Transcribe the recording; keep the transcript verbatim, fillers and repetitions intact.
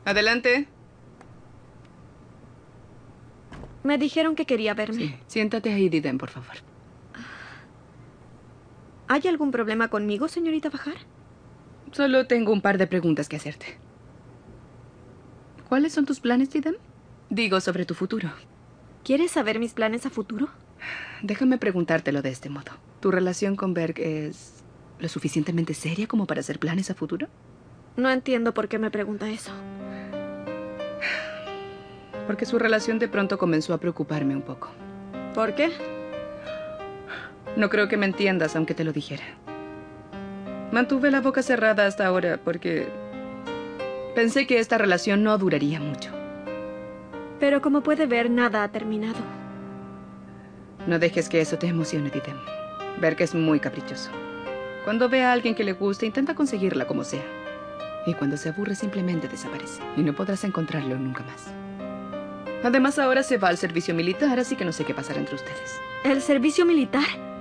Adelante. Me dijeron que quería verme. Sí. Siéntate ahí, Didem, por favor. ¿Hay algún problema conmigo, señorita Bahar? Solo tengo un par de preguntas que hacerte. ¿Cuáles son tus planes, Didem? Digo, sobre tu futuro. ¿Quieres saber mis planes a futuro? Déjame preguntártelo de este modo. ¿Tu relación con Berg es lo suficientemente seria como para hacer planes a futuro? No entiendo por qué me pregunta eso. Porque su relación de pronto comenzó a preocuparme un poco. ¿Por qué? No creo que me entiendas, aunque te lo dijera. Mantuve la boca cerrada hasta ahora porque pensé que esta relación no duraría mucho. Pero como puede ver, nada ha terminado. No dejes que eso te emocione, Didem. Berg es muy caprichoso. Cuando ve a alguien que le gusta, intenta conseguirla como sea. Y cuando se aburre, simplemente desaparece. Y no podrás encontrarlo nunca más. Además, ahora se va al servicio militar, así que no sé qué pasará entre ustedes. ¿El servicio militar?